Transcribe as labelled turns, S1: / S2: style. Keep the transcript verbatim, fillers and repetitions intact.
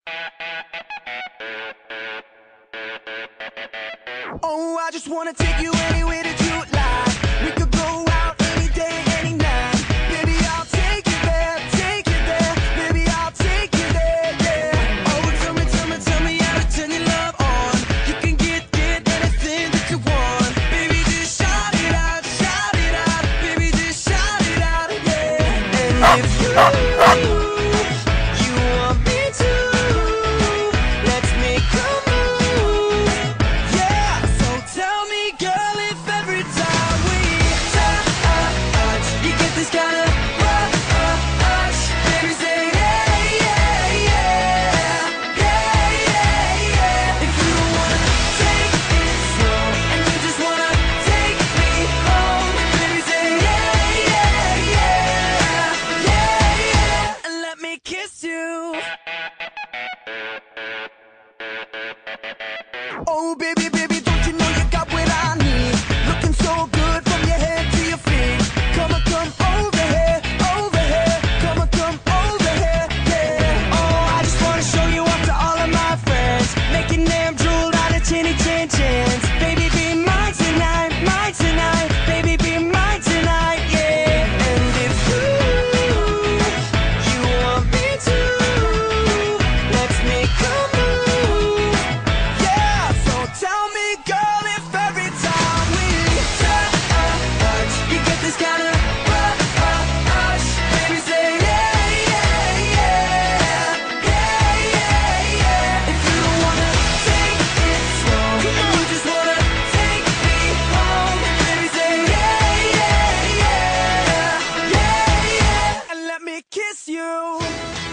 S1: Oh, I just wanna take you anywhere that you like. We could go out any day, any night. Baby, I'll take you there, take you there. Baby, I'll take you there, yeah. Oh, tell me, tell me, tell me how to turn your love on. You can get, get anything that you want. Baby, just shout it out, shout it out. Baby, just shout it out, yeah. And if you, you want me to, let's make a move, yeah. So tell me, girl, if every time we touch, you get this kind of rush. Baby, say yeah, yeah, yeah, yeah, yeah, yeah. If you wanna take it slow and you just wanna take me home, baby, say yeah, yeah, yeah, yeah, yeah. And let me kiss you. Oh, baby, baby, don't you know you got what I need? Looking so good from your head to your feet. Come on, come over here, over here. Come on, come over here, yeah. Oh, I just wanna show you off to all of my friends, making them drool out of chinny chin chins. Baby, be mine tonight, mine tonight. Baby, be mine tonight, yeah. And if you, you want me to, let's make a move, yeah. So tell me, girl, if every time we touch, you get this kind of rush. Baby, say yeah, yeah, yeah, yeah, yeah, yeah. If you wanna take it slow and you just wanna take me home, baby, say yeah, yeah, yeah, yeah, yeah. And let me kiss you.